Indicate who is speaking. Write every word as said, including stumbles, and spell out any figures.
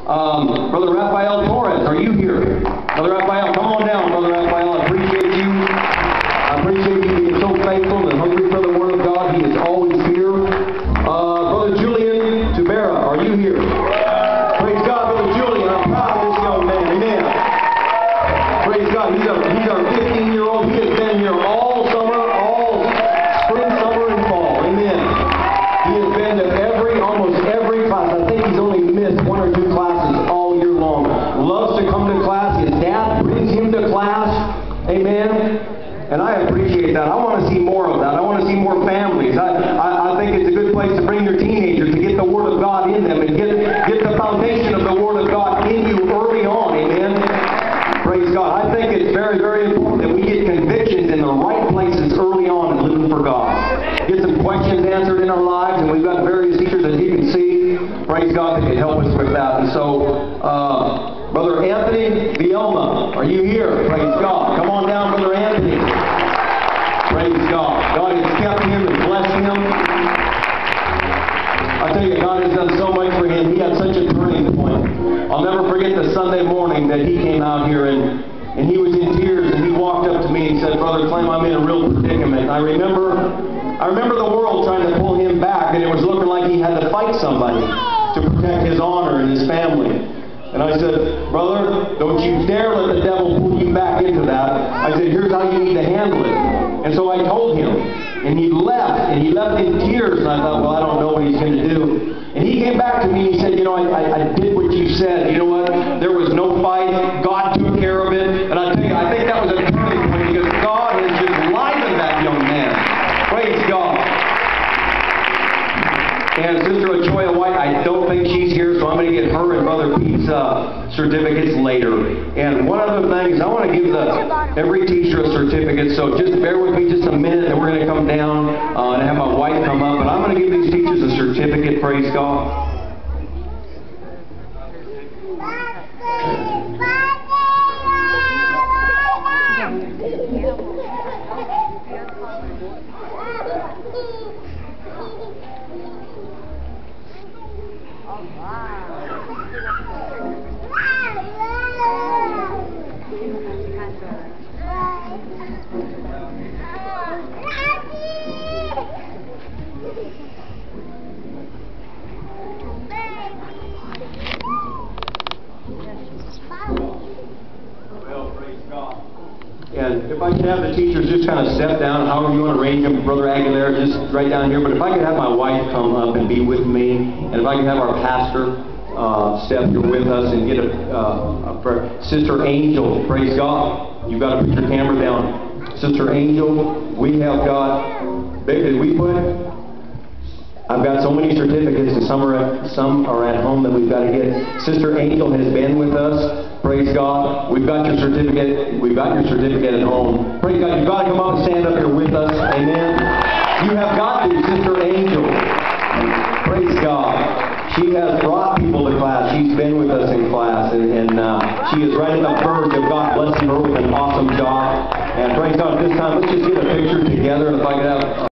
Speaker 1: Um, Brother Rafael Torres, are you here? Brother Rafael, come on down, Brother Rafael. I appreciate you. I appreciate you being so faithful and hungry for the Word of God. He is always here. Uh, Brother Julian Tubera, are you here? Praise God, Brother Julian. I'm proud of this young man. Amen. Praise God. He's, a, he's our fifteen-year-old. He has been here all summer, all spring, summer, and fall. Amen. He has been to every, almost every class. I think he's only missed one or two classes all year long. Loves to come to class. His dad brings him to class. Amen. And I appreciate that. I want to see more of that. I want to see more families. I, I, I think it's a good place to bring your teenagers to get the Word of God in them and get, get the foundation of the Word of God in you early on. Amen. Praise God. I think it's very, very important that we get convictions in the right places early on and living for God. Get some questions answered in our lives, and we've got various teachers that you can see. Praise God, that can help us with that. And so, uh, Brother Anthony Vielma, are you here? Praise God. Come on down, Brother Anthony. Praise God. God has kept him and blessed him. I tell you, God has done so much for him. He had such a turning point. I'll never forget the Sunday morning that he came out here and, and he was in tears, and he walked up to me and said, Brother Clem, I'm in a real predicament. And I remember, I remember the world trying to pull him back, and it was looking like he had to fight somebody to protect his honor and his family. And I said, brother, don't you dare let the devil pull you back into that. I said, here's how you need to handle it. And so I told him. And he left. And he left in tears. And I thought, well, I don't know what he's going to do. And he came back to me and he said, you know, I, I, I did what you said. You know what? There was no fight. God took care of it. And I tell you, I think that was a turning point because God has just livened that young man. Praise God. And Sister Ochoa White, I don't think she's here, so I'm going to get her and Brother Pete's uh, certificates later. And one other thing is I want to give the every teacher a certificate, so just bear with me just a minute, and we're going to come down uh, and have my wife come up. But I'm going to give these teachers a certificate, praise God. And if I could have the teachers just kind of step down, however you want to arrange them, Brother Aguilera, just right down here. But if I could have my wife come up and be with me, and if I could have our pastor uh, step here with us and get a, uh, a Sister Angel, praise God. You've got to put your camera down. Sister Angel, we have got, did we put, I've got so many certificates, and some are at, some are at home that we've got to get. Sister Angel has been with us. Praise God. We've got your certificate. We've got your certificate at home. Praise God. You've got to come up and stand up here with us. Amen. You have got to, Sister Angel. Praise God. She has brought people to class. She's been with us in class, and, and uh, she is right at the verge of God blessing her with an awesome job. And praise God. At this time, let's just get a picture together. If I could have.